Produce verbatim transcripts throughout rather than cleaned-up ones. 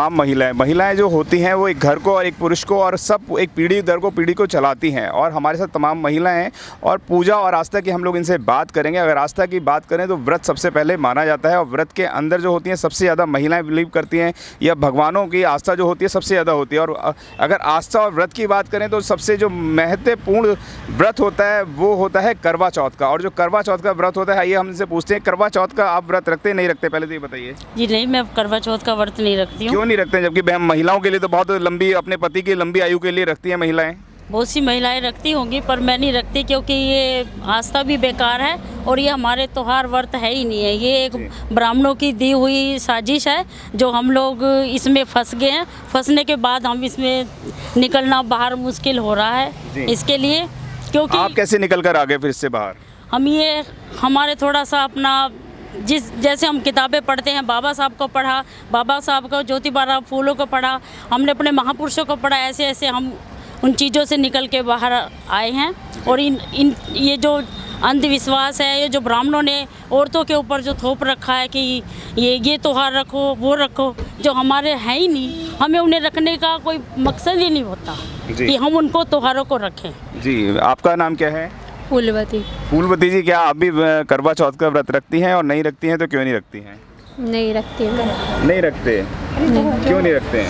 तमाम महिलाएं महिलाएं जो होती हैं वो एक घर को और एक पुरुष को और सब एक पीढ़ी दर को पीढ़ी को चलाती हैं। और हमारे साथ तमाम महिलाएं हैं और पूजा और आस्था की हम लोग इनसे बात करेंगे। अगर आस्था की बात करें तो व्रत सबसे पहले माना जाता है और व्रत के अंदर जो होती हैं सबसे ज़्यादा महिलाएँ बिलीव करती हैं या भगवानों की आस्था जो होती है सबसे ज़्यादा होती है। और अगर आस्था और व्रत की बात करें तो सबसे जो महत्वपूर्ण व्रत होता है वो होता है करवा चौथ का। और जो करवा चौथ का व्रत होता है, आइए हम इनसे पूछते हैं, करवा चौथ का आप व्रत रखते नहीं रखते, पहले तो ये बताइए। जी नहीं, मैं करवा चौथ का व्रत नहीं रखती हूँ। क्यों नहीं रखते हैं? जबकि हम महिलाओं के लिए तो बहुत लंबी, अपने पति की लंबी आयु के लिए रखती हैं महिलाएं। बहुत सी महिलाएं रखती होंगी पर मैं नहीं रखती, क्योंकि ये आस्था भी बेकार है और ये हमारे त्योहार व्रत है ही नहीं है। ये एक ब्राह्मणों की दी हुई साजिश है जो हम लोग इसमें फंस गए हैं। फंसने के बाद हम इसमें निकलना बाहर मुश्किल हो रहा है। इसके लिए क्योंकि आप कैसे निकल कर आ गए फिर इससे बाहर? हम ये हमारे थोड़ा सा अपना जिस जैसे हम किताबें पढ़ते हैं, बाबा साहब को पढ़ा, बाबा साहब को, ज्योतिबा राव फूलों को पढ़ा, हमने अपने महापुरुषों को पढ़ा, ऐसे ऐसे हम उन चीज़ों से निकल के बाहर आए हैं। और इन इन ये जो अंधविश्वास है, ये जो ब्राह्मणों ने औरतों के ऊपर जो थोप रखा है कि ये ये त्योहार रखो वो रखो, जो हमारे हैं ही नहीं, हमें उन्हें रखने का कोई मकसद ही नहीं होता कि हम उनको त्योहारों को रखें। जी, आपका नाम क्या है? फूलवती। फूलवती जी, क्या आप भी करवा चौथ का व्रत रखती हैं? और नहीं रखती हैं तो क्यों नहीं रखती हैं? नहीं रखती हूँ। नहीं रखते? नहीं। क्यों नहीं रखते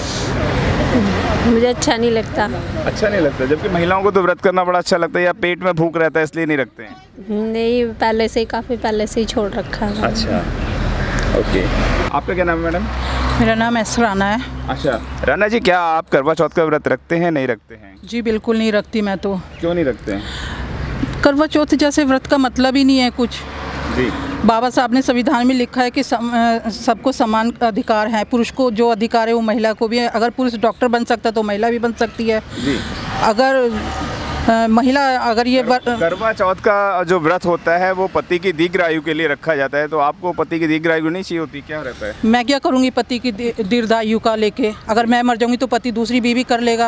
हैं? मुझे अच्छा नहीं लगता। अच्छा नहीं लगता? जबकि महिलाओं को तो व्रत करना बड़ा अच्छा लगता है, या पेट में भूख रहता है इसलिए नहीं रखते हैं? नहीं, पहले से ही, काफ़ी पहले से ही छोड़ रखा है। अच्छा, ओके। आपका क्या नाम है मैडम? मेरा नाम एस राना है। अच्छा राना जी, क्या आप करवा चौथ का व्रत रखते हैं? नहीं रखते हैं? जी बिल्कुल नहीं रखती मैं तो। क्यों नहीं रखते हैं? करवा चौथ जैसे व्रत का मतलब ही नहीं है कुछ। जी, बाबा साहब ने संविधान में लिखा है कि सम, सबको समान अधिकार है। पुरुष को जो अधिकार है वो महिला को भी है। अगर पुरुष डॉक्टर बन सकता है तो महिला भी बन सकती है। जी। अगर आ, महिला अगर ये कर, करवा चौथ का जो व्रत होता है वो पति की दीर्घ आयु के लिए रखा जाता है, तो आपको पति की दीर्घ आयु नहीं चाहिए होती? क्या रहता है? मैं क्या करूँगी पति की दीर्घ आयु का लेके? अगर मैं मर जाऊँगी तो पति दूसरी बीवी कर लेगा,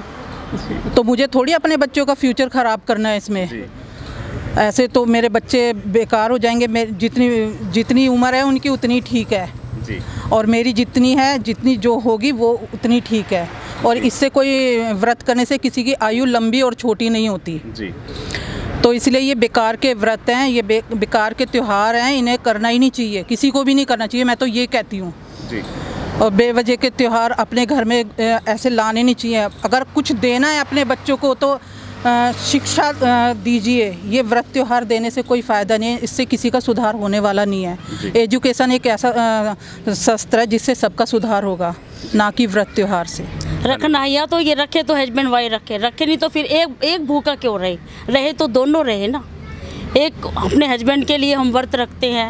तो मुझे थोड़ी अपने बच्चों का फ्यूचर ख़राब करना है इसमें। जी। ऐसे तो मेरे बच्चे बेकार हो जाएंगे। मेरी जितनी जितनी उम्र है उनकी उतनी ठीक है जी। और मेरी जितनी है, जितनी जो होगी वो उतनी ठीक है। और इससे कोई व्रत करने से किसी की आयु लंबी और छोटी नहीं होती जी। तो इसलिए ये बेकार के व्रत हैं, ये बे, बेकार के त्यौहार हैं, इन्हें करना ही नहीं चाहिए, किसी को भी नहीं करना चाहिए। मैं तो ये कहती हूँ। जी। और बेवजह के त्यौहार अपने घर में ऐसे लाने नहीं चाहिए। अगर कुछ देना है अपने बच्चों को तो शिक्षा दीजिए। ये व्रत त्यौहार देने से कोई फ़ायदा नहीं है, इससे किसी का सुधार होने वाला नहीं है। एजुकेशन एक ऐसा शस्त्र है जिससे सबका सुधार होगा, ना कि व्रत त्यौहार से। रखना है या तो ये रखे तो हस्बैंड वाइफ रखे, रखे नहीं तो फिर एक एक भूखा क्यों रहे? रहे तो दोनों रहे ना। एक अपने हस्बैंड के लिए हम व्रत रखते हैं,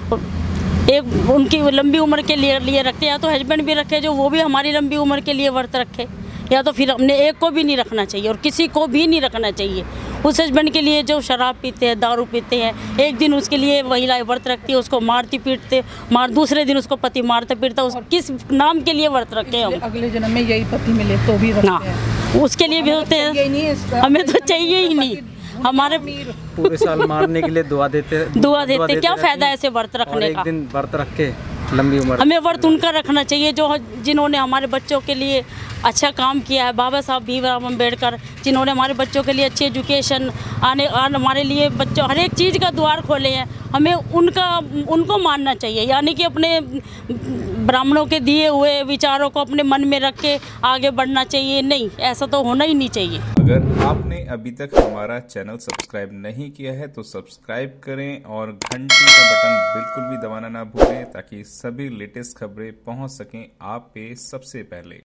एक उनकी लंबी उम्र के लिए लिए रखते हैं, या तो हस्बैंड भी रखे जो वो भी हमारी लंबी उम्र के लिए व्रत रखे, या तो फिर अपने एक को भी नहीं रखना चाहिए और किसी को भी नहीं रखना चाहिए। उस हस्बैंड के लिए जो शराब पीते हैं, दारू पीते हैं, एक दिन उसके लिए महिला व्रत रखती है, उसको मारती पीटते मार दूसरे दिन उसको पति मारता पीटता, उस किस नाम के लिए व्रत रखते हैं हम? अगले जन्म में यही पति मिले तो भी रखते हैं। उसके लिए भी होते हैं। हमें तो चाहिए ही नहीं। हमारे पूरे साल मारने के लिए दुआ देते दुआ देते क्या फ़ायदा ऐसे व्रत रखने का? एक दिन व्रत रख के लंबी उम्र। हमें व्रत उनका रखना चाहिए जो जिन्होंने हमारे बच्चों के लिए अच्छा काम किया है। बाबा साहब भीमराव अम्बेडकर, जिन्होंने हमारे बच्चों के लिए अच्छी एजुकेशन आने आने हमारे लिए बच्चों हर एक चीज़ का द्वार खोले हैं। हमें उनका उनको मानना चाहिए, यानी कि अपने ब्राह्मणों के दिए हुए विचारों को अपने मन में रख के आगे बढ़ना चाहिए। नहीं, ऐसा तो होना ही नहीं चाहिए। अगर आपने अभी तक हमारा चैनल सब्सक्राइब नहीं किया है तो सब्सक्राइब करें और घंटी का बटन बिल्कुल भी दबाना ना भूलें, ताकि सभी लेटेस्ट खबरें पहुंच सकें आप पे सबसे पहले।